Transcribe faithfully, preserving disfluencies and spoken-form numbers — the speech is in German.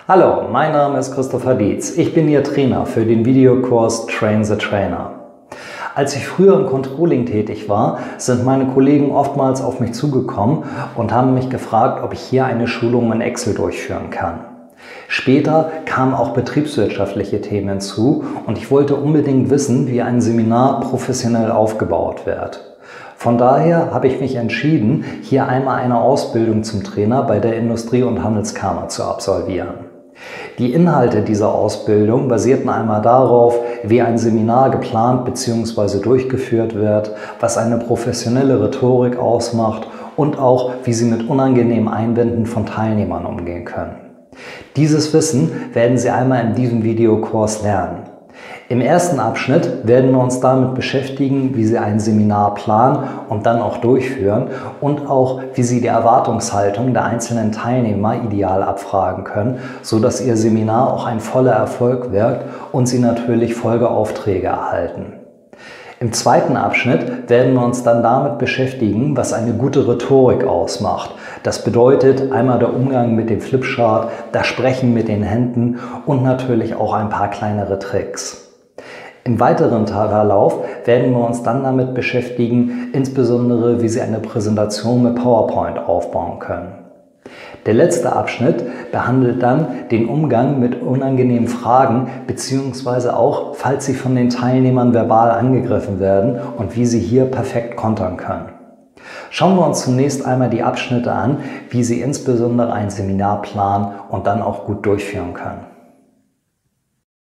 Hallo, mein Name ist Christopher Dietz. Ich bin Ihr Trainer für den Videokurs Train the Trainer. Als ich früher im Controlling tätig war, sind meine Kollegen oftmals auf mich zugekommen und haben mich gefragt, ob ich hier eine Schulung in Excel durchführen kann. Später kamen auch betriebswirtschaftliche Themen hinzu und ich wollte unbedingt wissen, wie ein Seminar professionell aufgebaut wird. Von daher habe ich mich entschieden, hier einmal eine Ausbildung zum Trainer bei der Industrie- und Handelskammer zu absolvieren. Die Inhalte dieser Ausbildung basierten einmal darauf, wie ein Seminar geplant bzw. durchgeführt wird, was eine professionelle Rhetorik ausmacht und auch, wie Sie mit unangenehmen Einwänden von Teilnehmern umgehen können. Dieses Wissen werden Sie einmal in diesem Videokurs lernen. Im ersten Abschnitt werden wir uns damit beschäftigen, wie Sie ein Seminar planen und dann auch durchführen und auch, wie Sie die Erwartungshaltung der einzelnen Teilnehmer ideal abfragen können, sodass Ihr Seminar auch ein voller Erfolg wird und Sie natürlich Folgeaufträge erhalten. Im zweiten Abschnitt werden wir uns dann damit beschäftigen, was eine gute Rhetorik ausmacht. Das bedeutet einmal der Umgang mit dem Flipchart, das Sprechen mit den Händen und natürlich auch ein paar kleinere Tricks. Im weiteren Verlauf werden wir uns dann damit beschäftigen, insbesondere wie Sie eine Präsentation mit PowerPoint aufbauen können. Der letzte Abschnitt behandelt dann den Umgang mit unangenehmen Fragen bzw. auch, falls Sie von den Teilnehmern verbal angegriffen werden und wie Sie hier perfekt kontern können. Schauen wir uns zunächst einmal die Abschnitte an, wie Sie insbesondere ein Seminar planen und dann auch gut durchführen können.